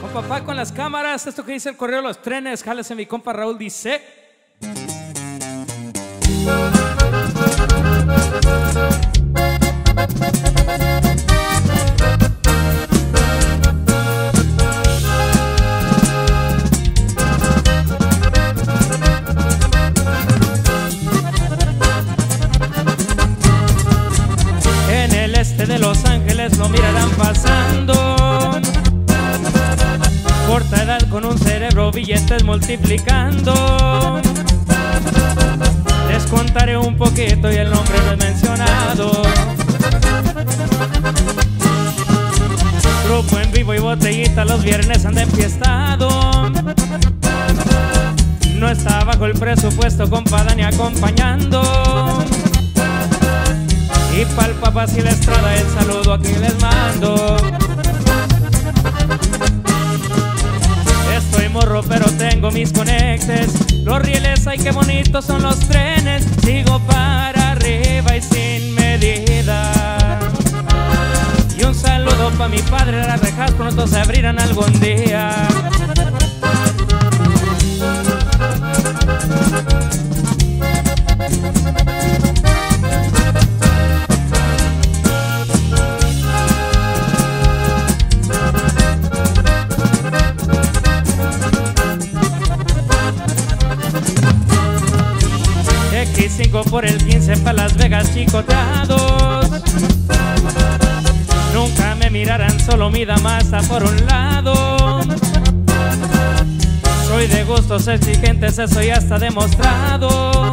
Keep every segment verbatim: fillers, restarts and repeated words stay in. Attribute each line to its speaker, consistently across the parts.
Speaker 1: Papá con las cámaras, esto que dice el correo de los trenes, jálese mi compa Raúl, dice. En el este de Los Ángeles lo mirarán pasando, corta edad con un cerebro, billetes multiplicando. Les contaré un poquito y el nombre no es mencionado. Grupo en vivo y botellita, los viernes anda enfiestado. No está bajo el presupuesto, compa Dani acompañando. Y pa'l papá si la estrada, el saludo aquí les mando. Estoy morro pero tengo mis conectes, los rieles, ay qué bonitos son los trenes. Sigo para arriba y sin medida. Y un saludo pa' mi padre, las rejas pronto se abrirán algún día. equis cinco por el quince pa' Las Vegas chicoteados. Nunca me mirarán, solo mi dama está por un lado. Soy de gustos exigentes, eso ya está demostrado.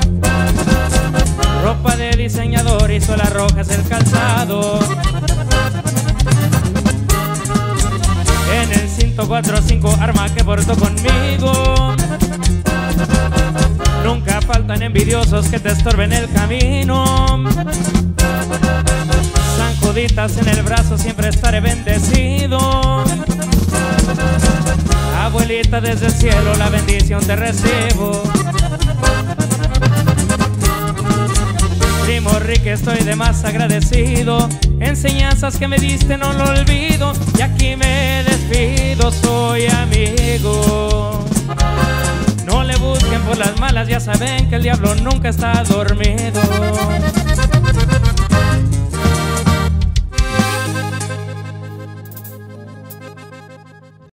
Speaker 1: Ropa de diseñador y suela roja es el calzado. En el ciento cuatro cinco arma que porto conmigo. Nunca faltan envidiosos que te estorben el camino. San Juditas en el brazo, siempre estaré bendecido. Abuelita desde el cielo, la bendición te recibo. Primo Rique, estoy de más agradecido. Enseñanzas que me diste no lo olvido. Y aquí me despido, soy amigo. No le busquen por las malas, ya saben que el diablo nunca está dormido.